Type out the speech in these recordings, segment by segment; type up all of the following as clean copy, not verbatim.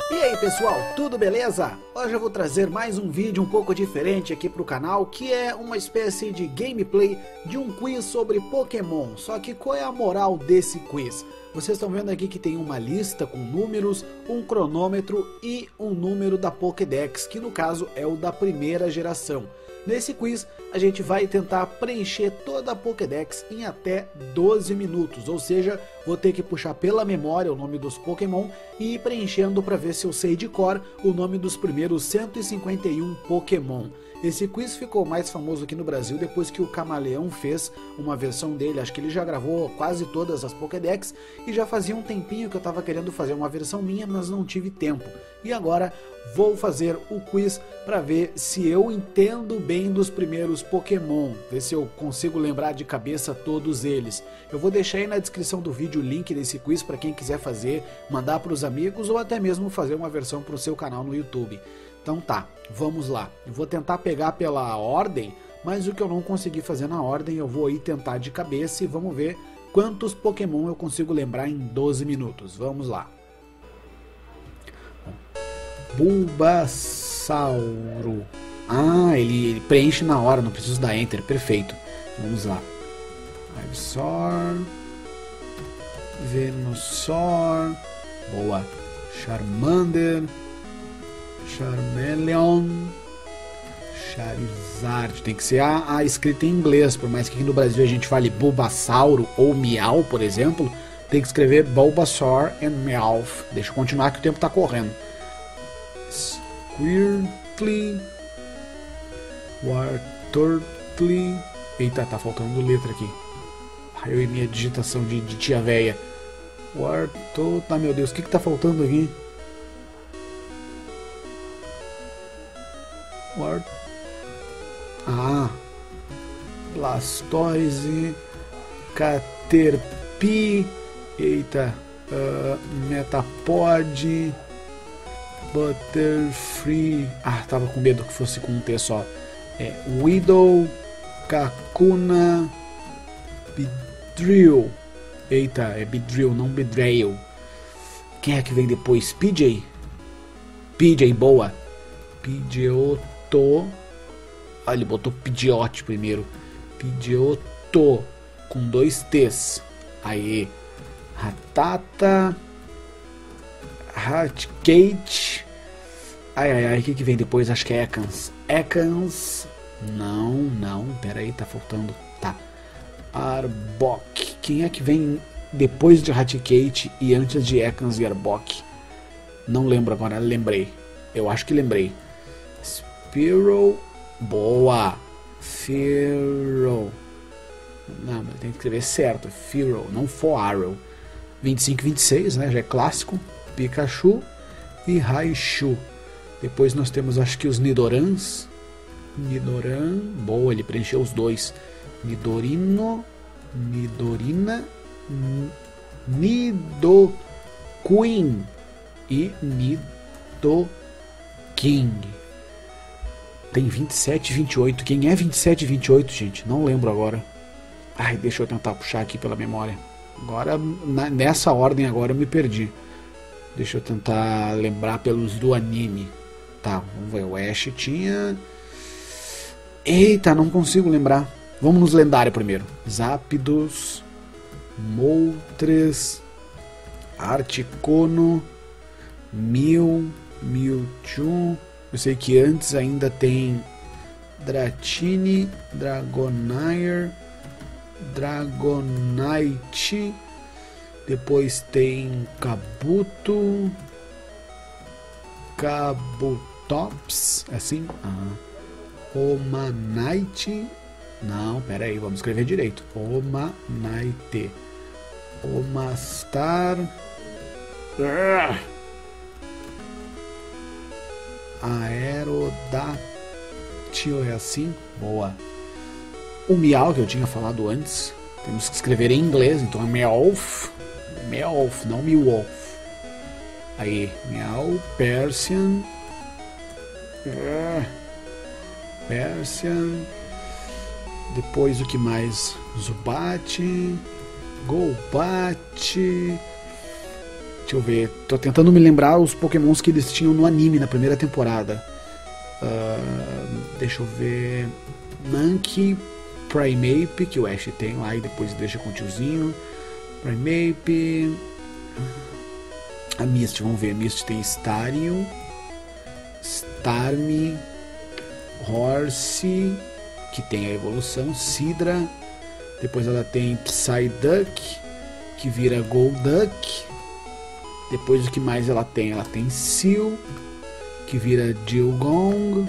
E aí pessoal, tudo beleza? Hoje eu vou trazer mais um vídeo um pouco diferente aqui pro canal, que é uma espécie de gameplay de um quiz sobre Pokémon. Só que qual é a moral desse quiz? Vocês estão vendo aqui que tem uma lista com números, um cronômetro e um número da Pokédex, que no caso é o da primeira geração. Nesse quiz a gente vai tentar preencher toda a Pokédex em até 12 minutos, ou seja, vou ter que puxar pela memória o nome dos Pokémon e ir preenchendo para ver se eu sei de cor o nome dos primeiros 151 Pokémon. Esse quiz ficou mais famoso aqui no Brasil depois que o Camaleão fez uma versão dele. Acho que ele já gravou quase todas as Pokédex e já fazia um tempinho que eu estava querendo fazer uma versão minha, mas não tive tempo. E agora vou fazer o quiz para ver se eu entendo bem dos primeiros Pokémon, ver se eu consigo lembrar de cabeça todos eles. Eu vou deixar aí na descrição do vídeo o link desse quiz para quem quiser fazer, mandar para os amigos ou até mesmo fazer uma versão para o seu canal no YouTube. Então tá, vamos lá. Eu vou tentar pegar pela ordem, mas o que eu não consegui fazer na ordem eu vou aí tentar de cabeça e vamos ver quantos Pokémon eu consigo lembrar em 12 minutos. Vamos lá. Bulbasauro. Ah, ele preenche na hora, não preciso dar Enter, perfeito. Vamos lá. Ivysaur, Venusaur, boa. Charmander, Charmeleon, Charizard. Tem que ser a escrita em inglês, por mais que aqui no Brasil a gente fale Bulbasauro ou Meow, por exemplo, tem que escrever Bulbasaur and Meowth. Deixa eu continuar que o tempo está correndo. Squirtle, Wartortle. Eita, tá faltando letra aqui. Eu e minha digitação de tia véia. Wartortle. Ah, meu Deus, o que tá faltando aqui? Ah, Blastoise, Caterpie, eita, Metapod, Butterfree, tava com medo que fosse com um T só, Weedle, Kakuna, Beedrill, eita, é Beedrill, não Beedrill. Quem é que vem depois? PJ, boa, Pidgeotto. Ele botou Pidgeot primeiro. Pidgeotto com 2 T's. Aê. Ratata. Raticate. Ai, o que vem depois? Acho que é Ekans. Não, pera aí, tá faltando. Tá. Arbok. Quem é que vem depois de Raticate e antes de Ekans e Arbok? Não lembro agora, lembrei. Eu acho que lembrei. Spearow, boa. Fearow. Não, mas tem que escrever certo. Fearow, não Foarrow. 25 e 26, né? Já é clássico. Pikachu e Raichu. Depois nós temos, acho que os Nidorans. Nidoran, boa, ele preencheu os dois. Nidorino, Nidorina, Nidoqueen e Nidoking. Tem 27 e 28. Quem é 27 e 28, gente? Não lembro agora. Ai, deixa eu tentar puxar aqui pela memória. Agora, nessa ordem agora eu me perdi. Deixa eu tentar lembrar pelos do anime. Tá, vamos ver. O Ash tinha... Eita, não consigo lembrar. Vamos nos lendários primeiro. Zapdos, Moltres, Articuno, Mewtwo. Eu sei que antes ainda tem Dratini, Dragonair, Dragonite. Depois tem Kabuto, Kabutops, assim? Omanite. Não, pera aí, vamos escrever direito. Omanite. Omastar. Aerodactyl, é assim? Boa. O Meow, que eu tinha falado antes, temos que escrever em inglês, então é Meowth. Meowth, não Meowth. Aí, Meow, Persian. Persian. Depois o que mais? Zubat, Golbat, Deixa eu ver. Tô tentando me lembrar os pokémons que eles tinham no anime na primeira temporada. Deixa eu ver. Mankey, Primeape, que o Ash tem lá e depois deixa com o tiozinho. Primeape. A Misty, vamos ver. A Misty tem Starion, Starmie, Horsea, que tem a evolução, Sidra. Depois ela tem Psyduck, que vira Golduck. Depois o que mais ela tem? Ela tem Seal, que vira Dewgong.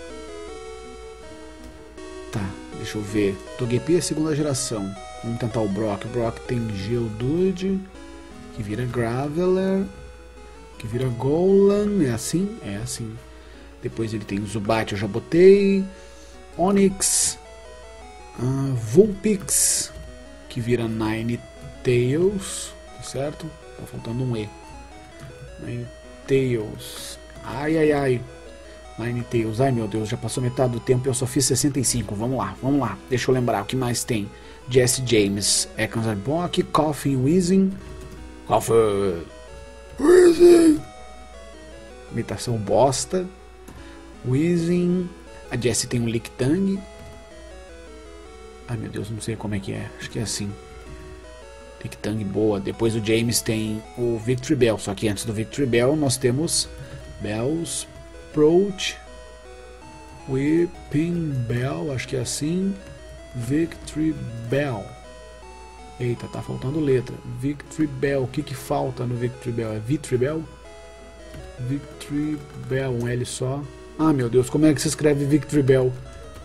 Tá, deixa eu ver. Togepi é a segunda geração. Vamos tentar o Brock. O Brock tem Geodude, que vira Graveler, que vira Golem. É assim? É assim. Depois ele tem o Zubat, eu já botei. Onix, Vulpix, que vira Ninetales, tá certo? Tá faltando um E. Ninetales. Ai, ai, ai. Ninetales. Ai, meu Deus, já passou metade do tempo e eu só fiz 65. Vamos lá, vamos lá. Deixa eu lembrar o que mais tem. Jesse James, Ekans Arbok, Koffing, Weezing. Koffing. Weezing. Imitação bosta. Weezing. A Jessie tem um Lictang. Ai meu Deus, não sei como é que é. Acho que é assim. Lictang boa. Depois o James tem o Victreebel. Só que antes do Victreebel nós temos Bellsprout, Weepinbell, acho que é assim. Victreebel. Eita, tá faltando letra. Victreebel. O que que falta no Victreebel? É Victreebel? Victreebel, um L só. Ah, meu Deus, como é que se escreve Victreebel?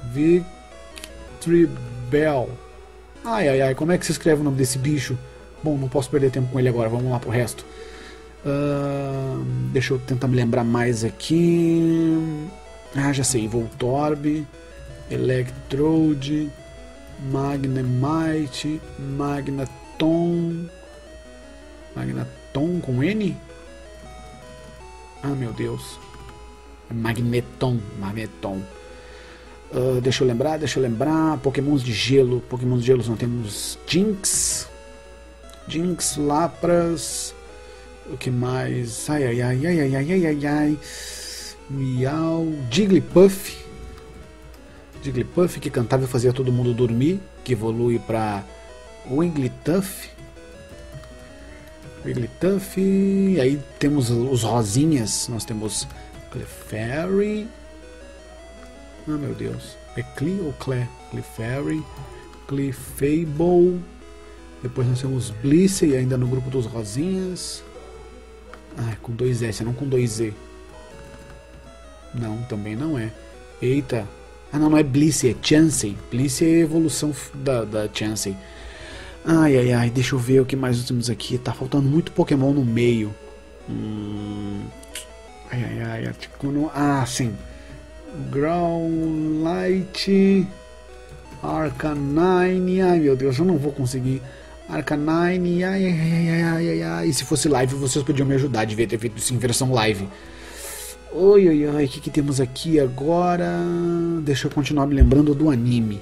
Victreebel. Ai, ai, ai, como é que se escreve o nome desse bicho? Bom, não posso perder tempo com ele agora, vamos lá pro resto. Deixa eu tentar me lembrar mais aqui. Ah, já sei. Voltorb, Electrode, Magnemite, Magneton. Magneton com N? Ah, meu Deus. Magneton. Deixa eu lembrar. Pokémons de gelo. Pokémons de gelo nós temos Jynx, Lapras. O que mais? Ai. Miau. Jigglypuff, que cantava e fazia todo mundo dormir. Que evolui para Wigglytuff. Aí temos os rosinhas. Nós temos Clefairy. Ah, meu Deus. É Cle ou Cle? Clefairy, Clefable. Depois nós temos Blissey, ainda no grupo dos rosinhas. Ah, com 2 S, não com 2 Z. Não, também não é. Eita. Ah, não é Blissey, é Chansey. Blissey é a evolução da Chansey. Ai, deixa eu ver o que mais nós temos aqui. Tá faltando muito Pokémon no meio. Articuno. Ah, sim. Growlithe, Arcanine. Ai, meu Deus, eu não vou conseguir. Arcanine. Ai. E se fosse live, vocês podiam me ajudar. Devia ter feito isso em versão live. Oi. O que temos aqui agora? Deixa eu continuar me lembrando do anime.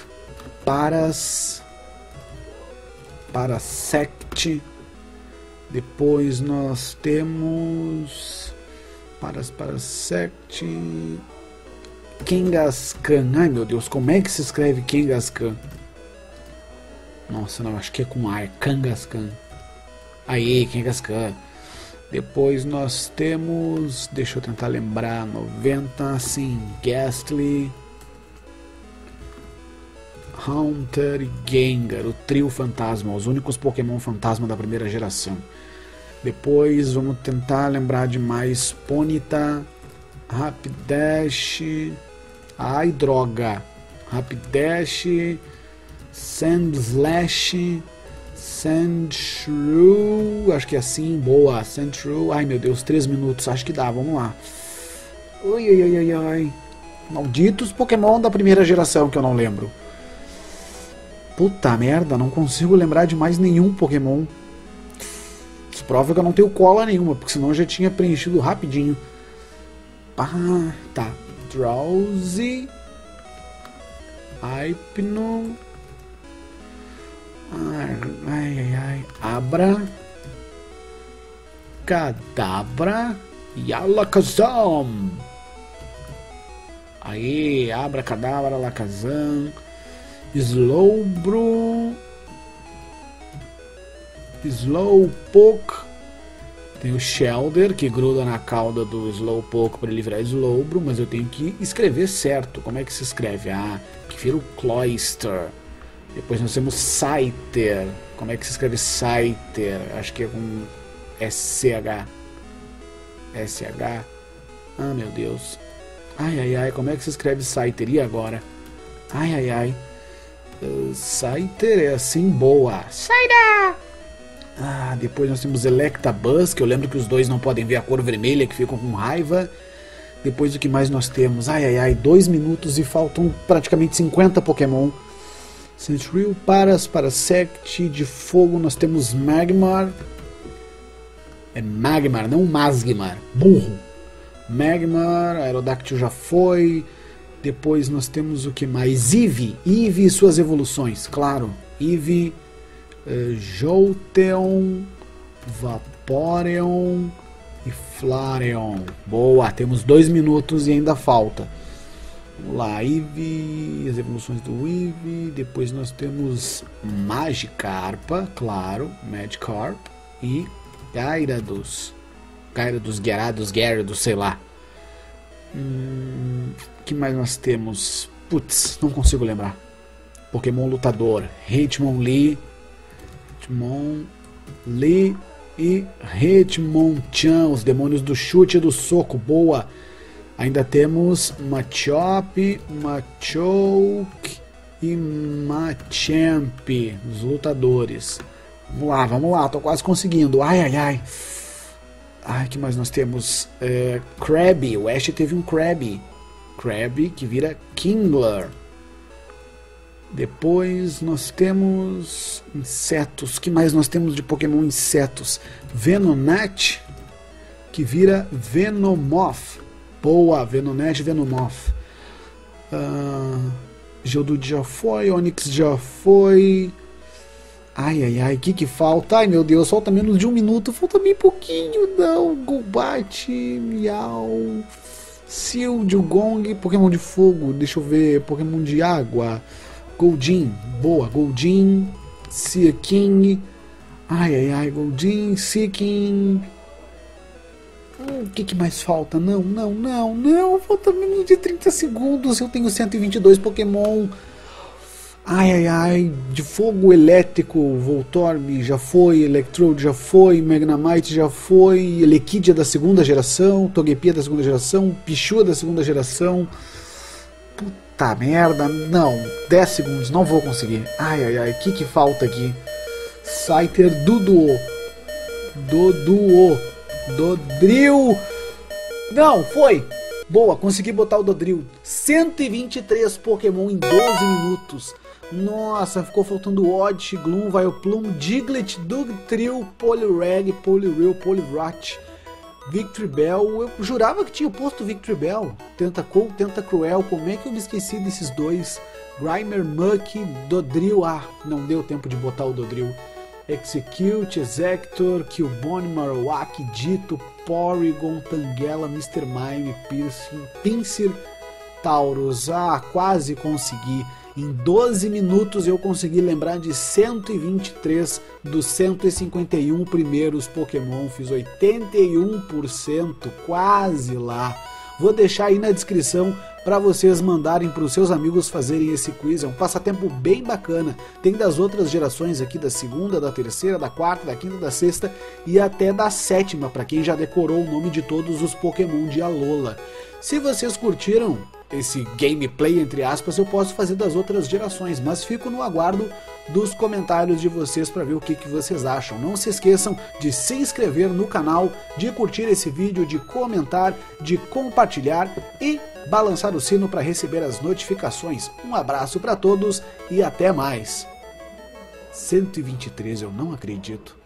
Parasect. Depois nós temos Parasect, Kangaskhan. Ai meu Deus, como é que se escreve Kangaskhan? Nossa, não, acho que é com A, é Kangaskhan. Aí, Kangaskhan. Depois nós temos, deixa eu tentar lembrar, 90, sim, Ghastly, Haunter e Gengar, o trio fantasma, os únicos Pokémon fantasma da primeira geração. Depois vamos tentar lembrar de mais Ponyta, Rapidash, ai droga, Rapidash, Sandslash, Sandshrew, acho que é assim, boa, Sandshrew, ai meu Deus, 3 minutos, acho que dá, vamos lá. Ai. Malditos Pokémon da primeira geração que eu não lembro. Puta merda, não consigo lembrar de mais nenhum Pokémon. Isso prova que eu não tenho cola nenhuma, porque senão eu já tinha preenchido rapidinho. Ah, tá. Drowsy, Hypno, ai. Abra, Cadabra e Alakazam. Aí, Abracadabra, Alakazam, Slowbro, Slowpoke. Tem o Shelder, que gruda na cauda do Slowpoke para ele virar Slowbro, mas eu tenho que escrever certo. Como é que se escreve? Ah, prefiro o Cloyster. Depois nós temos Scyther. Como é que se escreve Scyther? Acho que é com SH. SH. Ah, meu Deus. Ai, ai, ai. Como é que se escreve Scyther? E agora? Ai, ai, ai. Scyther é assim, boa. Scyther! Ah, depois nós temos Electabuzz, que eu lembro que os dois não podem ver a cor vermelha, que ficam com raiva. Depois o que mais nós temos? Ai, ai, ai. 2 minutos e faltam praticamente 50 Pokémon. Centril, Parasect, de fogo nós temos Magmar. É Magmar, não Masgmar. Burro. Magmar, Aerodactyl já foi. Depois nós temos o que mais? Eevee. Eevee e suas evoluções, claro. Eevee, Jolteon, Vaporeon e Flareon. Boa, temos 2 minutos e ainda falta. Vamos lá, Eevee, as evoluções do Eevee. Depois nós temos Magikarpa, claro, Magikarp e Gyarados, Gyarados, sei lá. Que mais nós temos? Putz, não consigo lembrar. Pokémon lutador, Hitmonlee e Hitmonchan, os demônios do chute e do soco, boa. Ainda temos Machop, Machoke e Machamp, os lutadores. Vamos lá, tô quase conseguindo. Ai, ai, ai. Ai, que mais nós temos? Krabby, o Ash teve um Krabby. Krabby que vira Kingler. Depois nós temos insetos. O que mais nós temos de Pokémon insetos? Venonat, que vira Venomoth. Boa, Venonat e Venomoth. Geodude já foi, Onix já foi. Ai, ai, ai, o que falta? Ai, meu Deus, falta menos de 1 minuto. Falta bem pouquinho, não. Golbat, Miau, Sildugong, Pokémon de fogo. Deixa eu ver, Pokémon de água. Goldeen, boa, Goldeen, Seaking. Ai, ai, ai, Goldeen, Seaking. O que mais falta? Não. Falta menos de 30 segundos. Eu tenho 122 Pokémon. Ai, ai, ai. De fogo elétrico, Voltorb já foi, Electrode já foi, Magnemite já foi, Elequidia da 2ª geração, Togepi da 2ª geração, Pichu da 2ª geração. Puta merda. Não, 10 segundos, não vou conseguir. Ai, ai, ai. O que falta aqui? Scyther, Doduo. Dodrio. Não, foi. Boa, consegui botar o Dodrio. 123 Pokémon em 12 minutos. Nossa, ficou faltando Oddish, Gloom, Vileplume, Diglett, Dugtrio, Poliwag, Poliwhirl, Poliwrath, Victreebel. Eu jurava que tinha posto Victreebel. Tentacool, Tentacruel. Como é que eu me esqueci desses dois? Grimer, Muck, Dodrio. Ah, não deu tempo de botar o Dodrio. Execute, Exector, Cubone, Marowak, Ditto, Porygon, Tangela, Mr. Mime, Pinsir, Taurus. Ah, quase consegui. Em 12 minutos eu consegui lembrar de 123 dos 151 primeiros Pokémon. Fiz 81%, quase lá. Vou deixar aí na descrição para vocês mandarem para os seus amigos fazerem esse quiz. É um passatempo bem bacana. Tem das outras gerações aqui, da 2ª, da 3ª, da 4ª, da 5ª, da 6ª e até da 7ª, para quem já decorou o nome de todos os Pokémon de Alola. Se vocês curtiram esse gameplay, entre aspas, eu posso fazer das outras gerações, mas fico no aguardo dos comentários de vocês para ver o que vocês acham. Não se esqueçam de se inscrever no canal, de curtir esse vídeo, de comentar, de compartilhar e balançar o sino para receber as notificações. Um abraço para todos e até mais. 123, eu não acredito.